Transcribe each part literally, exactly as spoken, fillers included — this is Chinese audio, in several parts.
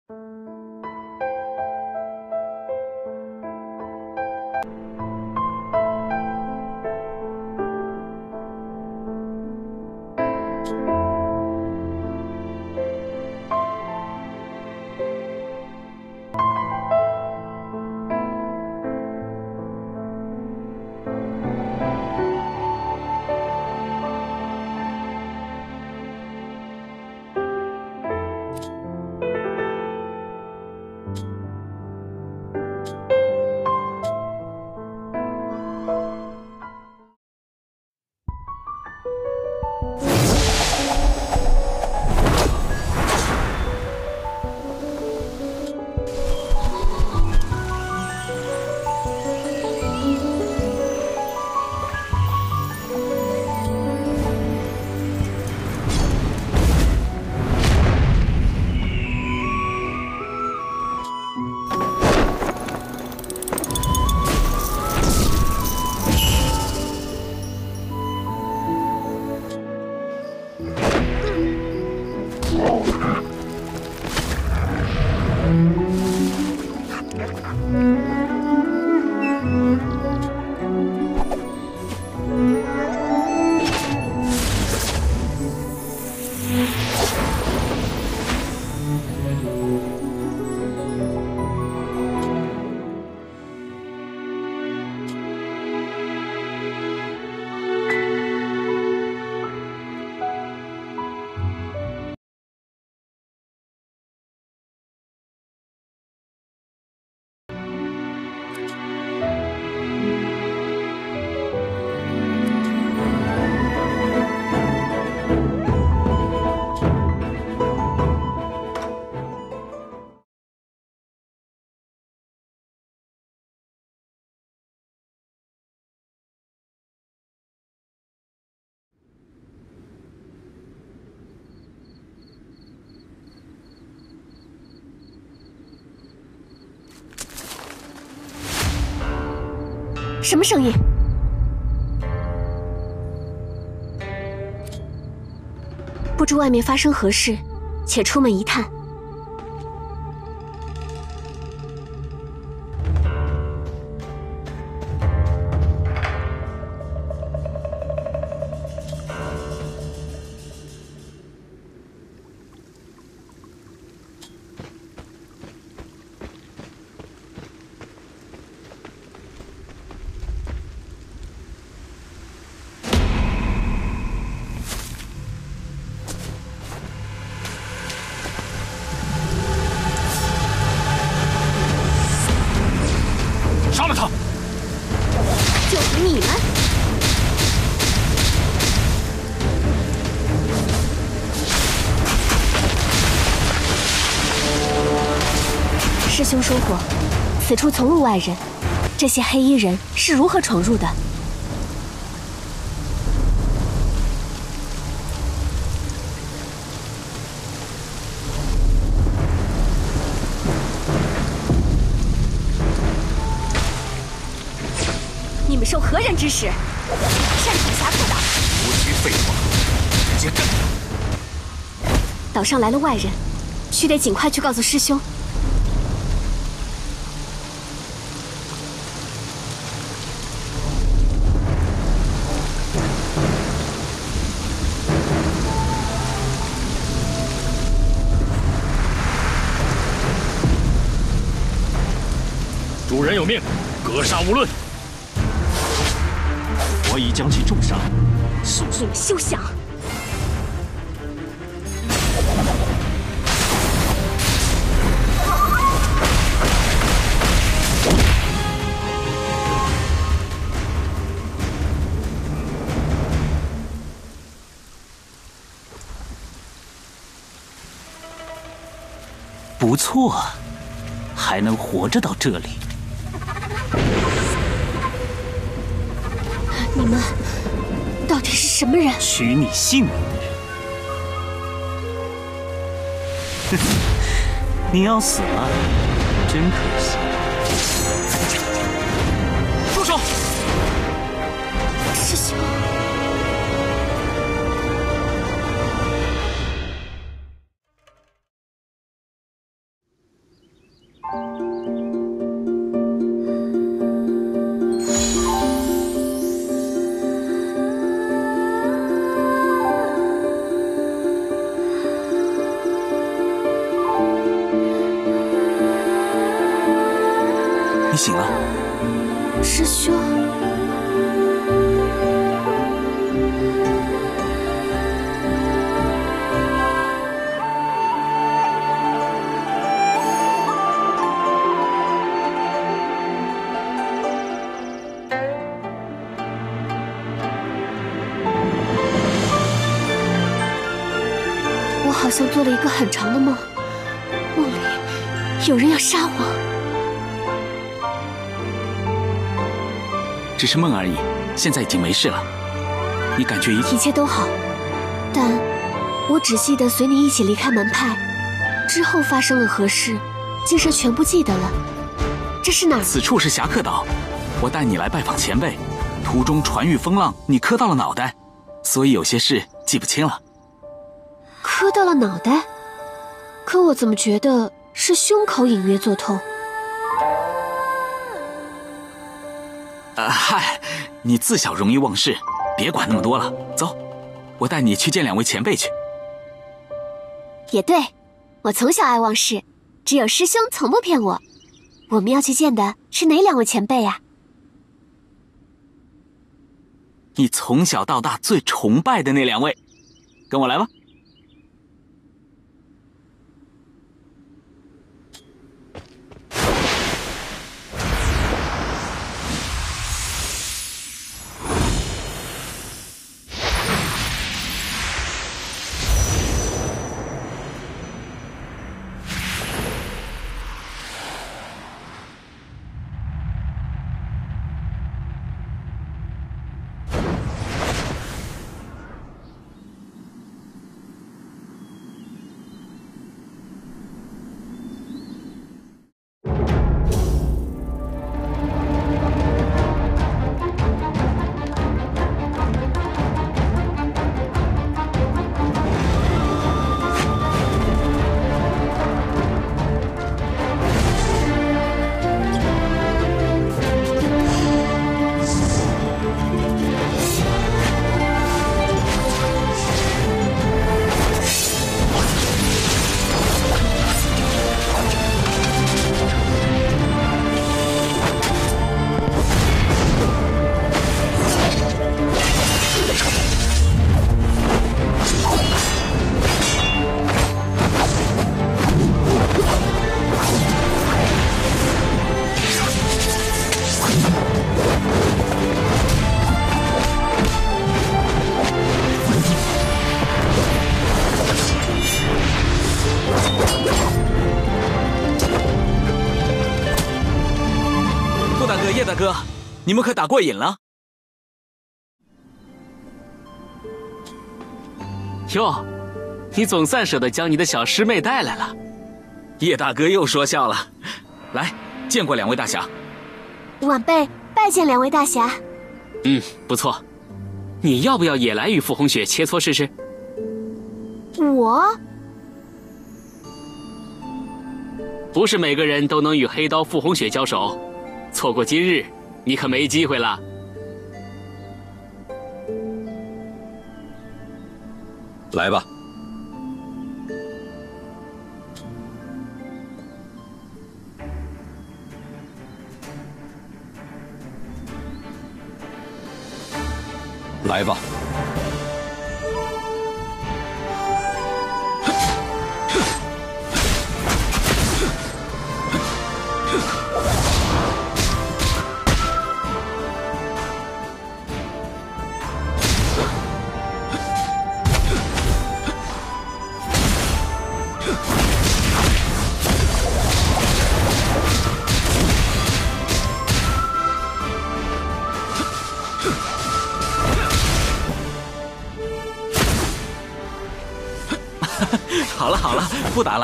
什么声音？不知外面发生何事，且出门一探。 杀了他！ 就是你们！师兄说过，此处从无外人。这些黑衣人是如何闯入的？你们受何人指使？擅闯峡谷的！ 无需废话，直接干他！ 岛上来了外人，须得尽快去告诉师兄。 主人有命，格杀勿论。我已将其重伤，速速！ 你们休想！ 不错，还能活着到这里。 你们到底是什么人？ 取你性命的人。哼，你要死了，真可惜。 住手！ 师兄。 你醒了。 师兄。 我好像做了一个很长的梦，梦里有人要杀我。 只是梦而已，现在已经没事了。你感觉一一切都好，但我只记得随你一起离开门派，之后发生了何事，竟是全不记得了。这是哪儿？ 此处是侠客岛，我带你来拜访前辈，途中船遇风浪，你磕到了脑袋，所以有些事记不清了。 磕到了脑袋，可我怎么觉得是胸口隐约作痛？ 啊、呃，嗨，你自小容易忘事，别管那么多了。走，我带你去见两位前辈去。 也对，我从小爱忘事，只有师兄从不骗我。我们要去见的是哪两位前辈呀？ 你从小到大最崇拜的那两位，跟我来吧。 叶大哥，你们可打过瘾了？ 哟，你总算舍得将你的小师妹带来了。 叶大哥又说笑了。来，见过两位大侠。 晚辈拜见两位大侠。 嗯，不错。你要不要也来与傅红雪切磋试试？ 我？ 不是每个人都能与黑刀傅红雪交手。 错过今日，你可没机会了。 来吧，来吧。 好了好了，不打了。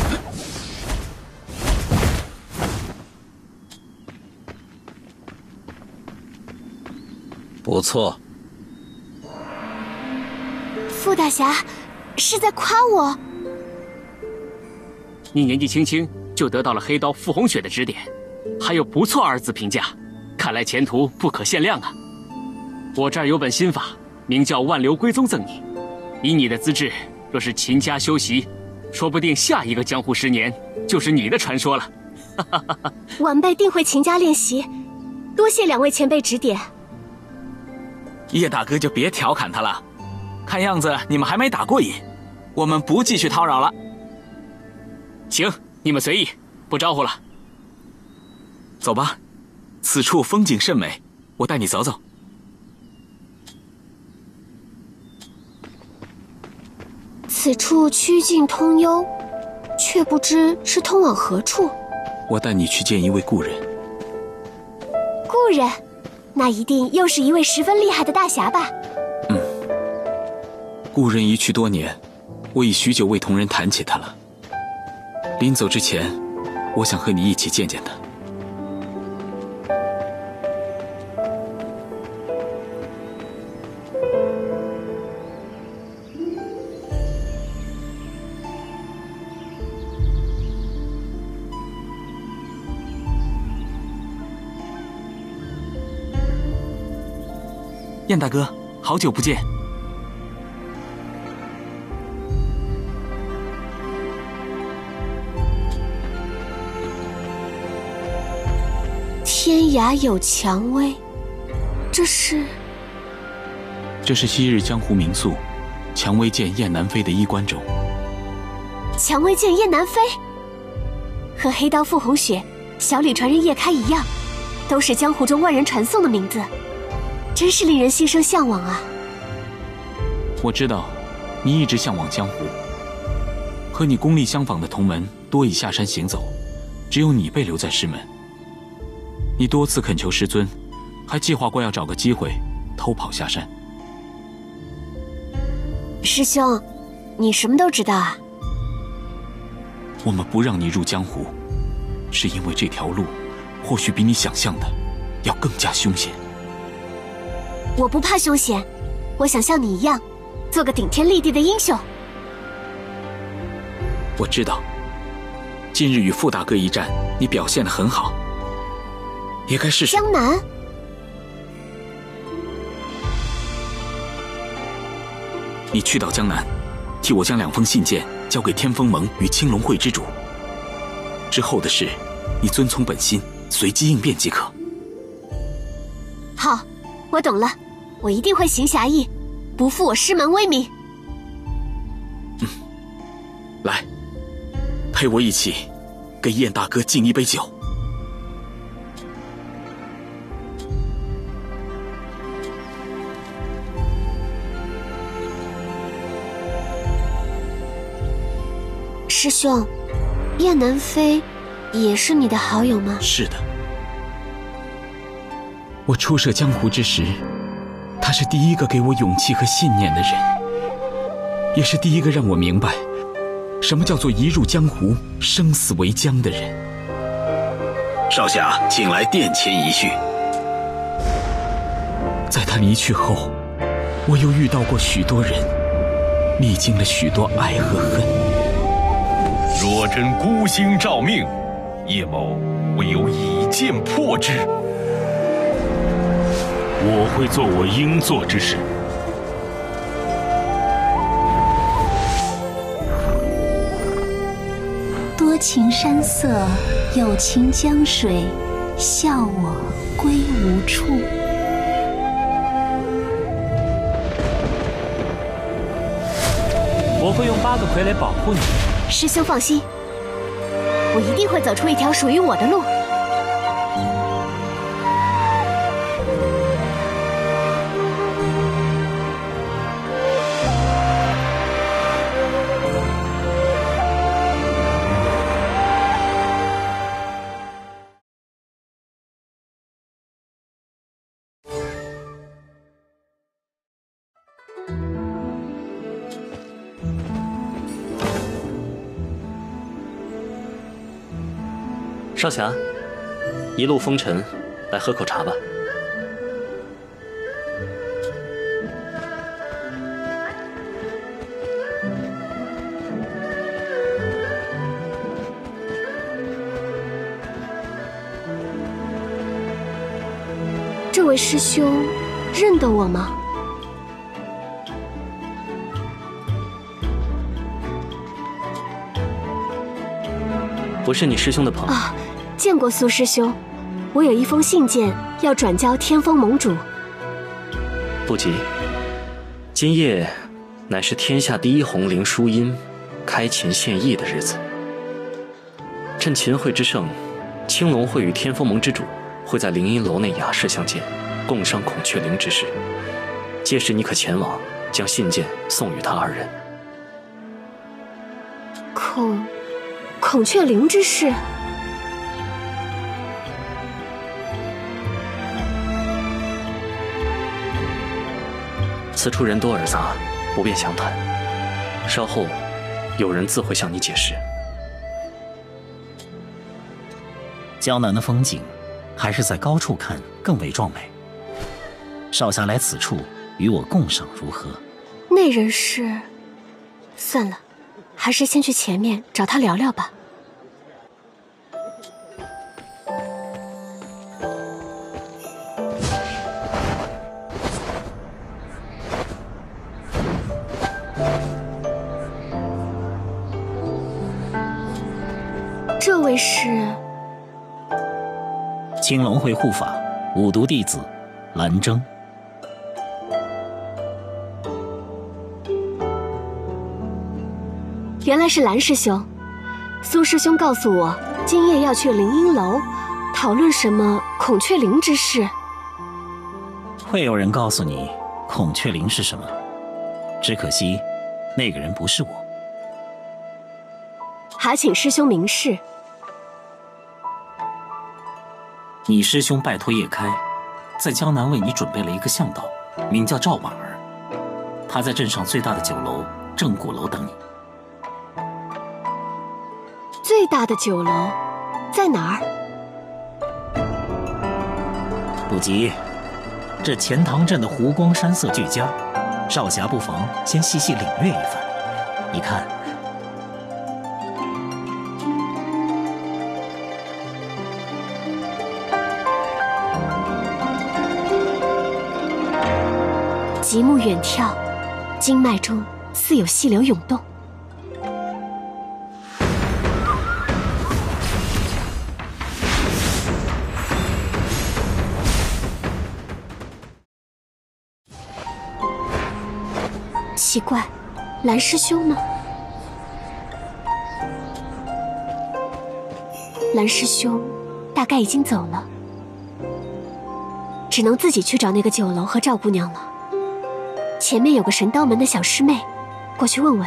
不错。 傅大侠是在夸我？ 你年纪轻轻就得到了黑刀傅红雪的指点，还有不错二字评价，看来前途不可限量啊！我这儿有本心法，名叫万流归宗赠你。以你的资质，若是勤加修习，说不定下一个江湖十年就是你的传说了。 晚辈定会勤加练习，多谢两位前辈指点。 叶大哥就别调侃他了，看样子你们还没打过瘾，我们不继续叨扰了。 行，你们随意，不招呼了。 走吧，此处风景甚美，我带你走走。 此处曲径通幽，却不知是通往何处。 我带你去见一位故人。 故人，那一定又是一位十分厉害的大侠吧？ 嗯，故人一去多年，我已许久未同人谈起他了。临走之前，我想和你一起见见他。燕大哥，好久不见。 天涯有蔷薇，这是？ 这是昔日江湖名宿蔷薇剑燕南飞的衣冠冢。 蔷薇剑燕南飞，和黑刀傅红雪、小李传人叶开一样，都是江湖中万人传颂的名字。真是令人心生向往啊！ 我知道，你一直向往江湖。和你功力相仿的同门多已下山行走，只有你被留在师门。你多次恳求师尊，还计划过要找个机会偷跑下山。 师兄，你什么都知道啊？ 我们不让你入江湖，是因为这条路或许比你想象的要更加凶险。 我不怕凶险，我想像你一样，做个顶天立地的英雄。 我知道，近日与傅大哥一战，你表现得很好，也该试试。 江南， 你去到江南，替我将两封信件交给天风盟与青龙会之主。之后的事，你遵从本心，随机应变即可。 好，我懂了，我一定会行侠义，不负我师门威名。 嗯，来，陪我一起给燕大哥敬一杯酒。 师兄，燕南飞也是你的好友吗？ 是的。我初涉江湖之时，他是第一个给我勇气和信念的人，也是第一个让我明白什么叫做一入江湖生死为江的人。 少侠，请来殿前一叙。 在他离去后，我又遇到过许多人，历经了许多爱和恨。 若真孤星照命，叶某唯有以剑破之。 我会做我应做之事。 多情山色，有情江水，笑我归无处。 我会用八个傀儡保护你。 师兄放心，我一定会走出一条属于我的路。 少侠，一路风尘，来喝口茶吧。 这位师兄认得我吗？ 不是你师兄的朋友。 啊， 见过苏师兄，我有一封信件要转交天风盟主。 不急，今夜乃是天下第一红绫书音开琴献艺的日子。趁琴会之盛，青龙会与天风盟之主会在灵音楼内雅室相见，共商孔雀翎之事。届时你可前往，将信件送与他二人。 孔孔雀翎之事。 此处人多而杂，不便详谈。稍后，有人自会向你解释。 江南的风景，还是在高处看更为壮美。少侠来此处与我共赏如何？ 那人是……算了，还是先去前面找他聊聊吧。这位是青龙会护法五毒弟子蓝征。 原来是蓝师兄。苏师兄告诉我，今夜要去灵音楼讨论什么孔雀翎之事。 会有人告诉你孔雀翎是什么，只可惜那个人不是我。 还请师兄明示。 你师兄拜托叶开，在江南为你准备了一个向导，名叫赵婉儿，他在镇上最大的酒楼正骨楼等你。 最大的酒楼在哪儿？ 不急，这钱塘镇的湖光山色俱佳，少侠不妨先细细领略一番。你看， 极目远眺，经脉中似有细流涌动。奇怪，蓝师兄呢？蓝师兄大概已经走了，只能自己去找那个酒楼和赵姑娘了。前面有个神刀门的小师妹，过去问问。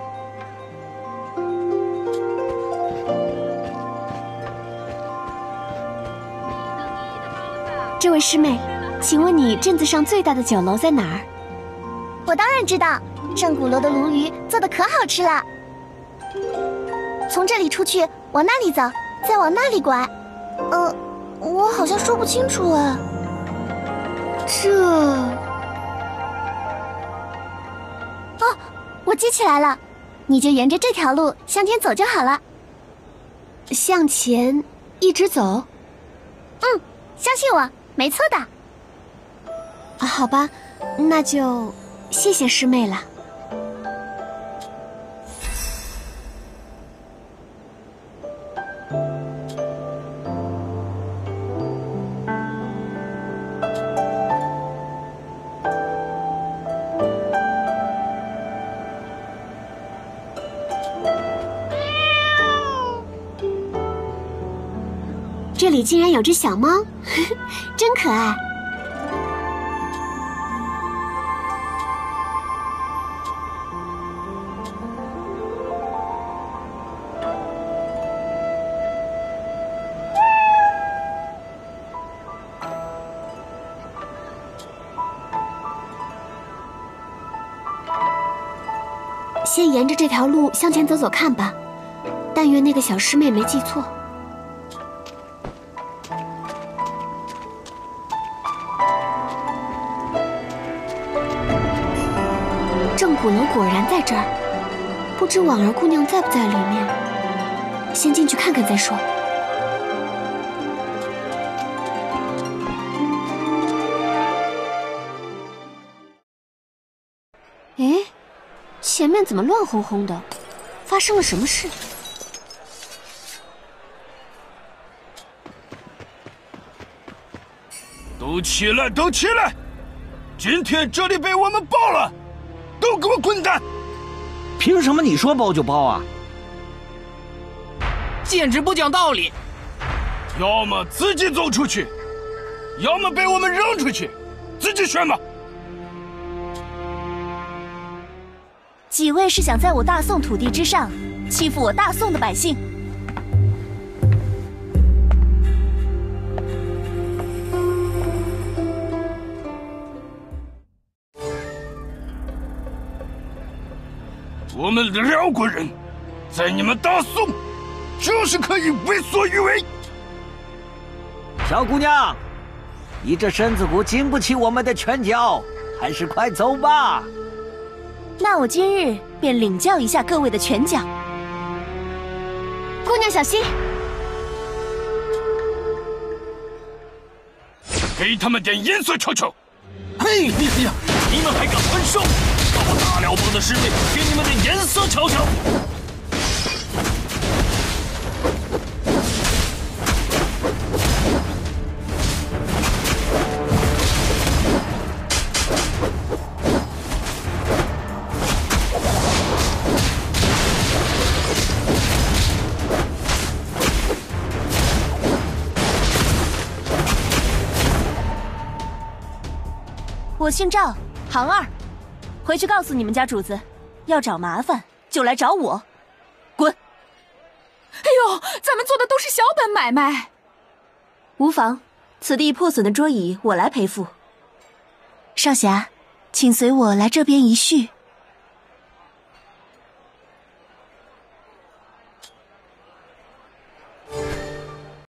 这位师妹，请问你镇子上最大的酒楼在哪儿？ 我当然知道，正骨楼的鲈鱼做的可好吃了。从这里出去，往那里走，再往那里拐。呃，我好像说不清楚啊。 这…… 哦，我记起来了，你就沿着这条路向前走就好了。 向前一直走？ 嗯，相信我，没错的。 啊，好吧，那就谢谢师妹了。这里竟然有只小猫，呵呵，真可爱。先沿着这条路向前走走看吧，但愿那个小师妹没记错。正骨楼果然在这儿，不知婉儿姑娘在不在里面，先进去看看再说。哎，前面怎么乱哄哄的？发生了什么事？ 都起来，都起来！今天这里被我们包了，都给我滚蛋！ 凭什么你说包就包啊？ 简直不讲道理！ 要么自己走出去，要么被我们扔出去，自己选吧。 几位是想在我大宋土地之上欺负我大宋的百姓？ 我们辽国人在你们大宋就是可以为所欲为。 小姑娘，你这身子骨经不起我们的拳脚，还是快走吧。 那我今日便领教一下各位的拳脚。姑娘小心， 给他们点颜色瞧瞧。 嘿呀呀，你们还敢还手！让我大辽帮的师妹给你们点颜色瞧瞧。 我姓赵，行二，回去告诉你们家主子，要找麻烦就来找我，滚！ 哎呦，咱们做的都是小本买卖。 无妨，此地破损的桌椅我来赔付。少侠，请随我来这边一叙。